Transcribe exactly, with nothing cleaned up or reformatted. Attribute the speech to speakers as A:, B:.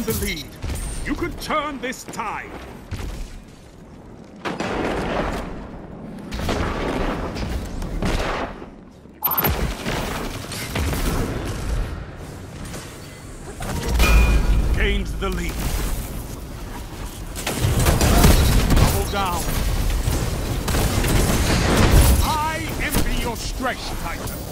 A: the lead. You could turn this tide. Gained the lead. Double down. I envy your strength, Titan.